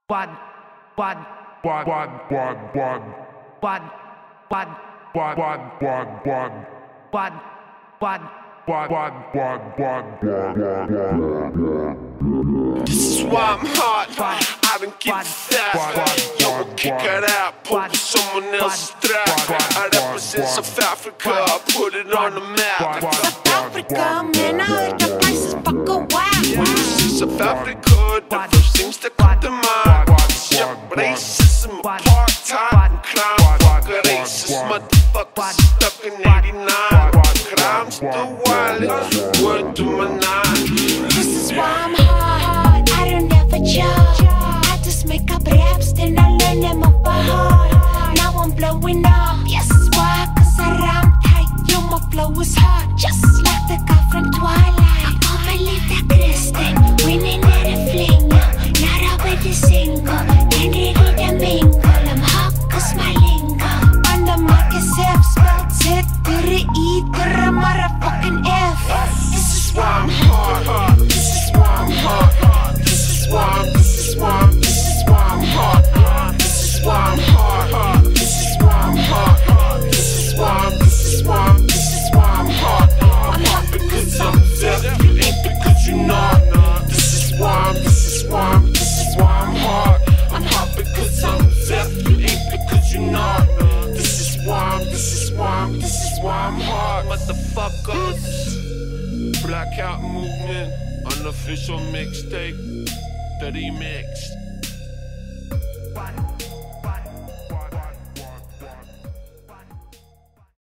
Bad, bad, bad, bad, bad, bad, bad, bad, bad, bad, bad, bad, bad, bad, bad, bad, bad, bad. This is why I'm hot. I don't give a fuck. Yo, we'll kick it out, put it someone else's track. I represent South Africa, I put it on the map. South Africa, man, I heard the place is fucking wild. When you see South Africa, the first things that come to mind is racism, apartheid, and crime. Fuck a racist motherfucker stuck in 89. Crime's the wildest, word to my nine. This is why I'm hard, I don't ever judge. I just make up raps, then I learn them off by heart. Now I'm blowing up, yes, it's why, cause I rhyme tight. Yo, my flow is hard, just like the guy from Twilight. I can't believe that Kristen winning at a fling. Not out with the single, and ready to mingle. I'm hot cause my lingo on the mic is F, spelled Z to the E to the motherfucking F. This is why I'm hard. This is why I'm hard. This is why I'm hard. This is why I'm hard. This is why I'm hard. This is why I'm hard. I'm hot because I'm deaf, you ain't because you not. This is why I'm hard. I'm hot because I'm deaf, you ain't because you not. This is why I'm hard. Motherfuckers. Blackout Movement, unofficial mixtape that he mixed.